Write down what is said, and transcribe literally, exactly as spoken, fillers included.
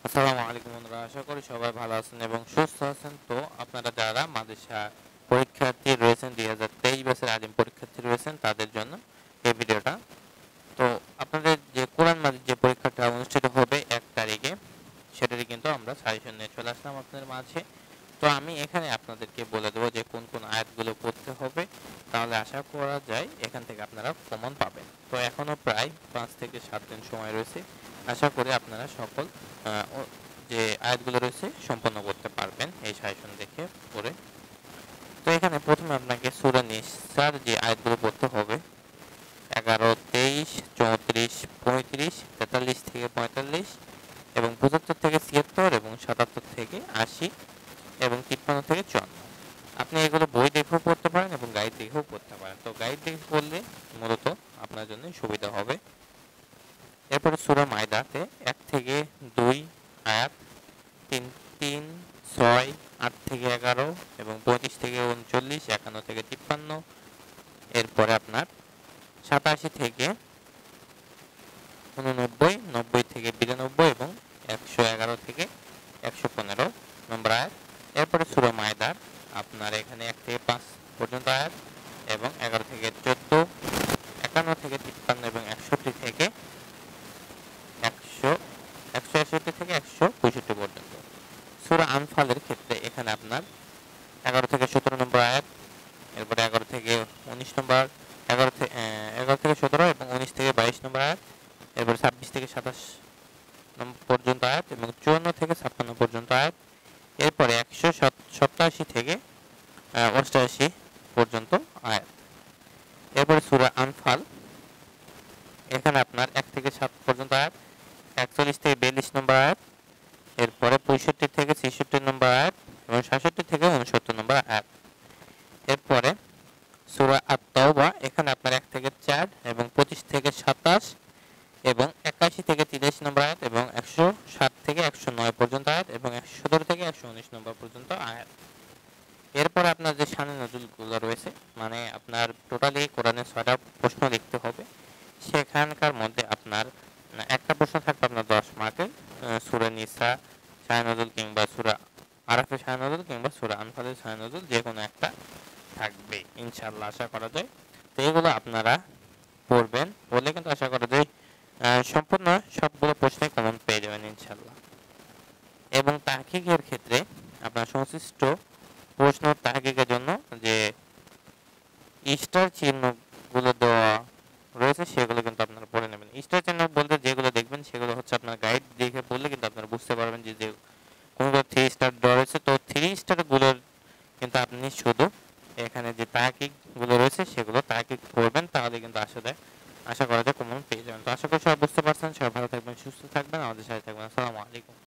আসসালামু আলাইকুম বন্ধুরা, আশা করি সবাই ভালো আছেন এবং সুস্থ আছেন। তো আপনারা যারা মাদ্রাসা পরীক্ষার্থী রয়েছেন, দুই হাজার তেইশ ব্যাচের আলিম পরীক্ষার্থী রয়েছেন তাদের জন্য এই ভিডিওটা। তো আপনাদের যে কোরআন মাজিদ যে পরীক্ষাটা অনুষ্ঠিত হবে এক তারিখে, সেটারই কিন্তু আমরা সাজেশন নিয়ে চলে আসলাম আপনাদের মাঝে। তো আমি এখানে আপনাদেরকে বলে দেবো যে কোন কোন আয়াতগুলো পড়তে হবে, তাহলে আশা করা যায় এখান থেকে আপনারা কমন পাবেন। তো এখনও প্রায় পাঁচ থেকে সাত দিন সময় রয়েছে, আশা করি আপনারা সকল যে আয়াতগুলো রয়েছে সম্পন্ন করতে পারবেন এই সাজেশন দেখে পড়ে। তো এখানে প্রথমে আপনাকে সূরা নিসার যে আয়াতগুলো পড়তে হবে এগারো, তেইশ, চৌত্রিশ, পঁয়ত্রিশ, তেতাল্লিশ থেকে পঁয়তাল্লিশ এবং পঁচাত্তর থেকে ছিয়াত্তর এবং সাতাত্তর থেকে আশি এবং তিপ্পান্ন থেকে চুয়ান্ন। আপনি এগুলো বই দেখেও পড়তে পারেন এবং গাইড দেখেও পড়তে পারেন। তো গাইড দেখে পড়লে মূলত আপনার জন্য সুবিধা হবে। এরপরে সূরা মায়দাতে এক থেকে দুই আয়াত, তিন তিন ছয়, আট থেকে এগারো এবং পঁয়ত্রিশ থেকে উনচল্লিশ, একান্ন থেকে তিপ্পান্ন। এরপরে আপনার সাতাশি থেকে উননব্বই, নব্বই থেকে বিরানব্বই এবং একশো এগারো থেকে একশো পনেরো নম্বর আয়াত। এরপরে সূরা মায়দার আপনার এখানে এক থেকে পাঁচ পর্যন্ত আয়াত এবং এগারো থেকে চোদ্দ, একান্ন থেকে তিপ্পান্ন এবং একষট্টি থেকে একশো একশো একষট্টি থেকে একশো পঁয়ষট্টি পর্যন্ত। সূরা আনফালের ক্ষেত্রে এখানে আপনার এগারো থেকে সতেরো নম্বর আয়াত, এরপরে এগারো থেকে উনিশ নম্বর, এগারো থেকে এগারো থেকে সতেরো এবং উনিশ থেকে বাইশ নম্বর আয়াত, এরপরে ছাব্বিশ থেকে সাতাশ নম্বর পর্যন্ত আয়াত এবং চুয়ান্ন থেকে ছাপ্পান্ন পর্যন্ত আয়াত। এরপরে একশো সপ্তাশি থেকে অষ্টাশি পর্যন্ত আয়াত। এরপরে সূরা আনফাল, এখানে আপনার এক থেকে সাত পর্যন্ত আয়াত, একচল্লিশ থেকে বিয়াল্লিশ নম্বর আয়াত, এরপরে পঁয়ষট্টি থেকে ছেষট্টি নম্বর আয়াত এবং সাতষট্টি থেকে উনসত্তর নম্বর আয়াত। এরপরে সূরা আত-তাওবা, এখানে আপনার এক থেকে চার এবং পঁচিশ থেকে সাতাশ এবং একাশি থেকে তিরিশ নম্বর আয়াত এবং একশো সাত থেকে একশো নয় পর্যন্ত আয়াত এবং একশো সতেরো থেকে একশো উনিশ নম্বর পর্যন্ত আয়াত। এরপরে আপনার যে শানে নজুলগুলো রয়েছে, মানে আপনার টোটালি কোরআনের ছয়টা প্রশ্ন লিখতে হবে, সেখানকার মধ্যে আপনার একটা প্রশ্ন থাকবে আপনার দশ মার্কের, সূরা নিসা শানে নজুল কিংবা সূরা আরাফের শানে নজুল কিংবা সূরা আনফালের শানে নজুল, যে কোনো একটা থাকবে ইনশাআল্লাহ, আশা করা যায়। তো এগুলো আপনারা পড়বেন, বললে কিন্তু আশা করা যায় সম্পূর্ণ সবগুলো প্রশ্নে কমন পেয়ে যাবেন ইনশাআল্লাহ। এবং তাহকিকের ক্ষেত্রে আপনার সংশ্লিষ্ট প্রশ্ন তাহকিকের জন্য যে স্টার চিহ্নগুলো দেওয়া রয়েছে সেগুলো কিন্তু আপনারা পড়ে নেবেন। স্টার চিহ্ন বলতে যেগুলো দেখবেন সেগুলো হচ্ছে আপনার গাইড দেখে পড়লে কিন্তু আপনারা বুঝতে পারবেন যে যে কোনগুলো থ্রি স্টার দেওয়া রয়েছে। তো থ্রি স্টারগুলোর কিন্তু আপনি শুধু এখানে যে তাহকিকগুলো রয়েছে সেগুলো তাহকিক করবেন, তাহলে কিন্তু আসলে আশা করা যায় কমন পেয়ে যাবেন। তো আশা করি সবাই বুঝতে পারছেন। সবাই ভালো থাকবেন, সুস্থ থাকবেন, আমাদের সাথে থাকবেন। আসসালামু আলাইকুম।